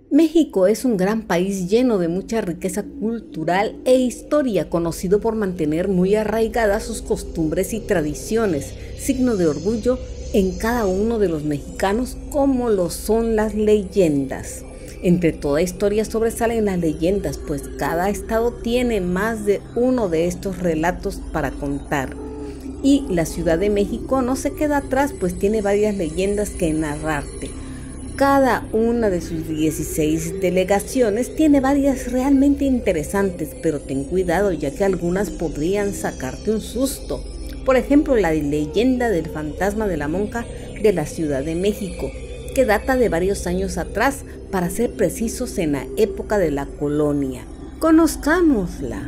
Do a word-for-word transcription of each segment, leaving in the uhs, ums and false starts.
México es un gran país lleno de mucha riqueza cultural e historia, conocido por mantener muy arraigadas sus costumbres y tradiciones, signo de orgullo en cada uno de los mexicanos, como lo son las leyendas. Entre toda historia sobresalen las leyendas, pues cada estado tiene más de uno de estos relatos para contar. Y la Ciudad de México no se queda atrás, pues tiene varias leyendas que narrarte. Cada una de sus dieciséis delegaciones tiene varias realmente interesantes, pero ten cuidado, ya que algunas podrían sacarte un susto. Por ejemplo, la leyenda del fantasma de la monja de la Ciudad de México, que data de varios años atrás, para ser precisos en la época de la colonia. Conozcámosla.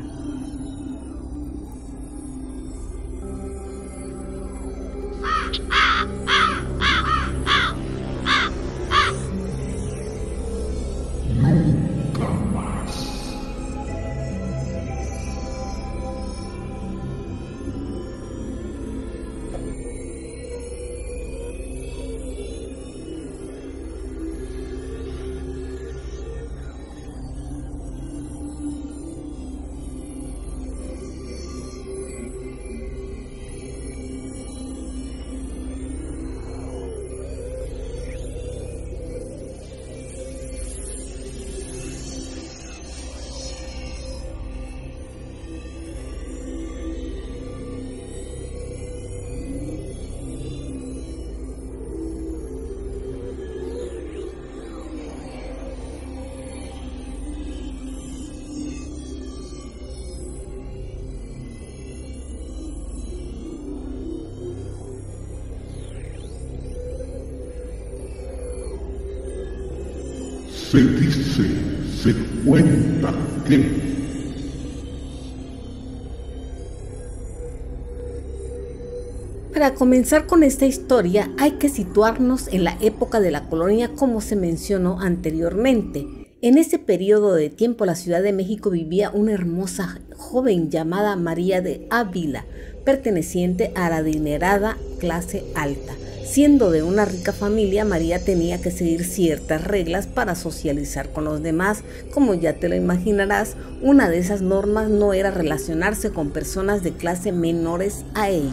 Se dice, se cuenta que... Para comenzar con esta historia hay que situarnos en la época de la colonia, como se mencionó anteriormente. En ese periodo de tiempo la Ciudad de México vivía una hermosa joven llamada María de Ávila, perteneciente a la adinerada clase alta. Siendo de una rica familia, María tenía que seguir ciertas reglas para socializar con los demás. Como ya te lo imaginarás, una de esas normas no era relacionarse con personas de clase menores a ella.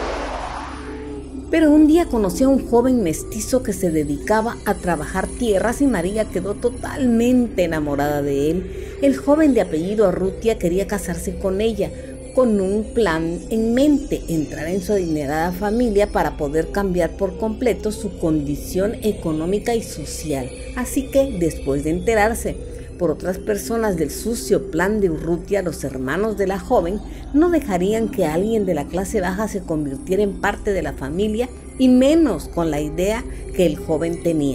Pero un día conoció a un joven mestizo que se dedicaba a trabajar tierras y María quedó totalmente enamorada de él. El joven de apellido Arrutia quería casarse con ella, con un plan en mente: entrar en su adinerada familia para poder cambiar por completo su condición económica y social. Así que, después de enterarse por otras personas del sucio plan de Urrutia, los hermanos de la joven no dejarían que alguien de la clase baja se convirtiera en parte de la familia, y menos con la idea que el joven tenía.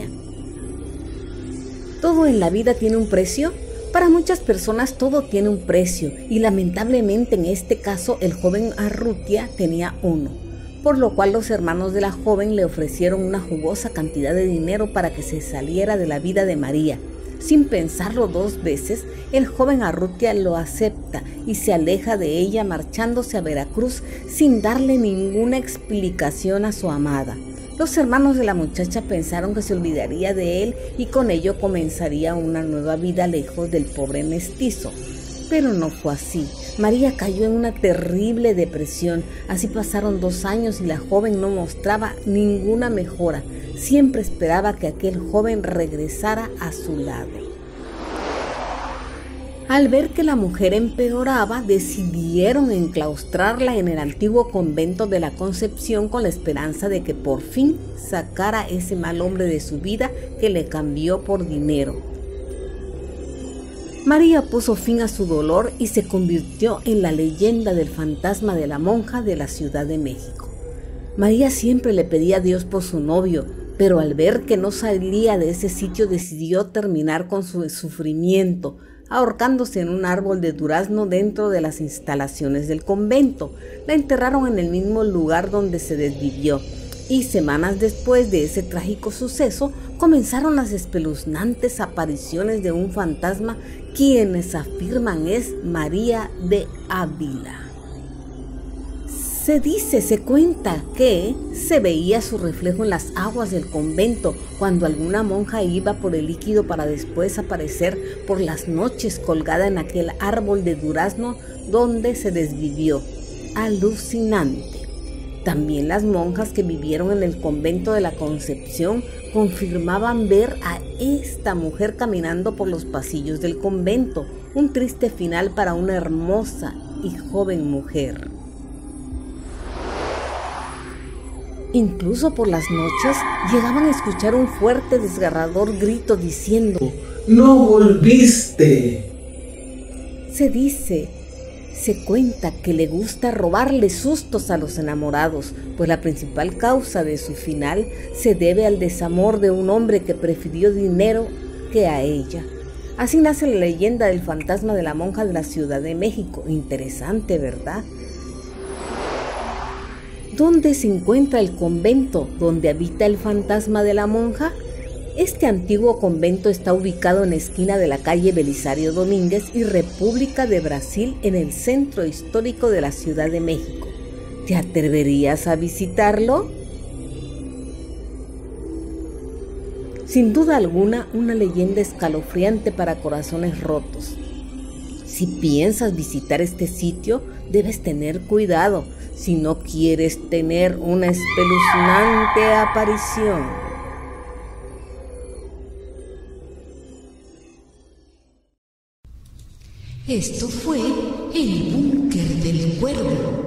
¿Todo en la vida tiene un precio? Para muchas personas todo tiene un precio, y lamentablemente en este caso el joven Arrutia tenía uno, por lo cual los hermanos de la joven le ofrecieron una jugosa cantidad de dinero para que se saliera de la vida de María. Sin pensarlo dos veces, el joven Arrutia lo acepta y se aleja de ella, marchándose a Veracruz sin darle ninguna explicación a su amada. Los hermanos de la muchacha pensaron que se olvidaría de él y con ello comenzaría una nueva vida lejos del pobre mestizo. Pero no fue así. María cayó en una terrible depresión. Así pasaron dos años y la joven no mostraba ninguna mejora. Siempre esperaba que aquel joven regresara a su lado. Al ver que la mujer empeoraba, decidieron enclaustrarla en el antiguo convento de la Concepción con la esperanza de que por fin sacara ese mal hombre de su vida que le cambió por dinero. María puso fin a su dolor y se convirtió en la leyenda del fantasma de la monja de la Ciudad de México. María siempre le pedía a Dios por su novio, pero al ver que no salía de ese sitio decidió terminar con su sufrimiento, ahorcándose en un árbol de durazno dentro de las instalaciones del convento. La enterraron en el mismo lugar donde se desvivió, y semanas después de ese trágico suceso comenzaron las espeluznantes apariciones de un fantasma, quienes afirman es María de Ávila. Se dice, se cuenta que se veía su reflejo en las aguas del convento cuando alguna monja iba por el líquido para después aparecer por las noches colgada en aquel árbol de durazno donde se desvivió. Alucinante. También las monjas que vivieron en el convento de la Concepción confirmaban ver a esta mujer caminando por los pasillos del convento, un triste final para una hermosa y joven mujer. Incluso por las noches llegaban a escuchar un fuerte desgarrador grito diciendo: ¡No volviste! Se dice, se cuenta que le gusta robarle sustos a los enamorados, pues la principal causa de su final se debe al desamor de un hombre que prefirió dinero que a ella. Así nace la leyenda del fantasma de la monja de la Ciudad de México. Interesante, ¿verdad? ¿Dónde se encuentra el convento donde habita el fantasma de la monja? Este antiguo convento está ubicado en la esquina de la calle Belisario Domínguez y República de Brasil, en el centro histórico de la Ciudad de México. ¿Te atreverías a visitarlo? Sin duda alguna, una leyenda escalofriante para corazones rotos. Si piensas visitar este sitio, debes tener cuidado si no quieres tener una espeluznante aparición. Esto fue El Búnker del Cuervo.